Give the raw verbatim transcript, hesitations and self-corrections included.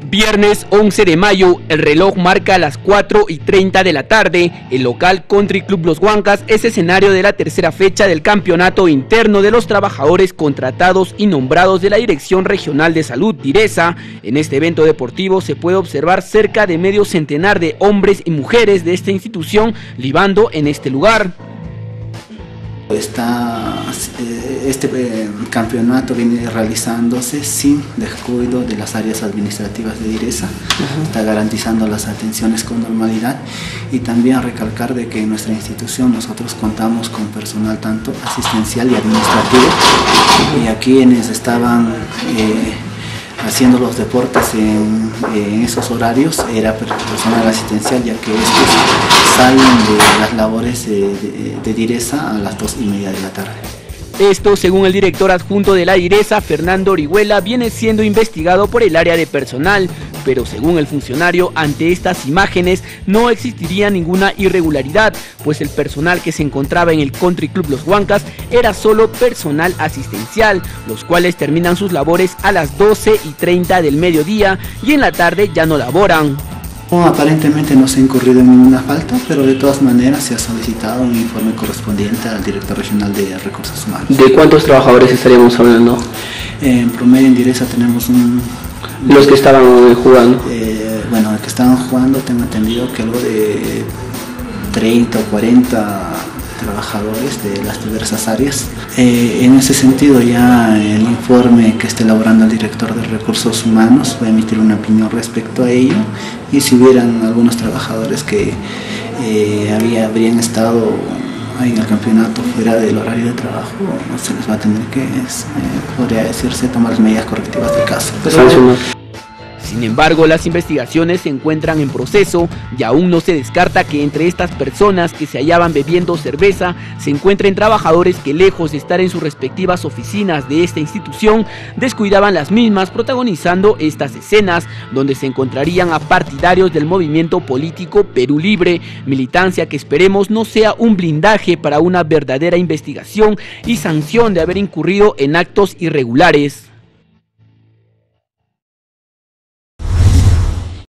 Viernes once de mayo, el reloj marca las cuatro y treinta de la tarde. El local Country Club Los Huancas es escenario de la tercera fecha del campeonato interno de los trabajadores contratados y nombrados de la Dirección Regional de Salud, DIRESA. En este evento deportivo se puede observar cerca de medio centenar de hombres y mujeres de esta institución libando en este lugar. Está, este campeonato viene realizándose sin descuido de las áreas administrativas de DIRESA. Uh-huh. Está garantizando las atenciones con normalidad, y también recalcar de que en nuestra institución nosotros contamos con personal tanto asistencial y administrativo, y a quienes estaban eh, haciendo los deportes en, en esos horarios era personal asistencial, ya que estos salen de las labores de, de, de DIRESA a las dos y media de la tarde. Esto, según el director adjunto de la DIRESA, Fernando Orihuela, viene siendo investigado por el área de personal, pero según el funcionario, ante estas imágenes no existiría ninguna irregularidad, pues el personal que se encontraba en el Country Club Los Huancas era solo personal asistencial, los cuales terminan sus labores a las doce y treinta del mediodía y en la tarde ya no laboran. No, aparentemente no se ha incurrido en ninguna falta, pero de todas maneras se ha solicitado un informe correspondiente al director regional de Recursos Humanos. ¿De cuántos trabajadores estaríamos hablando? Eh, en promedio en DIRESA tenemos un... Los que estaban jugando. Eh, bueno, los que estaban jugando tengo entendido que algo de treinta o cuarenta trabajadores de las diversas áreas. Eh, en ese sentido, ya el informe que esté elaborando el director de Recursos Humanos va a emitir una opinión respecto a ello, y si hubieran algunos trabajadores que eh, había, habrían estado en el campeonato fuera del horario de trabajo, se les va a tener que, eh, podría decirse, tomar las medidas correctivas del caso. Pero, Sin embargo, las investigaciones se encuentran en proceso y aún no se descarta que entre estas personas que se hallaban bebiendo cerveza se encuentren trabajadores que, lejos de estar en sus respectivas oficinas de esta institución, descuidaban las mismas, protagonizando estas escenas donde se encontrarían a partidarios del movimiento político Perú Libre, militancia que esperemos no sea un blindaje para una verdadera investigación y sanción de haber incurrido en actos irregulares.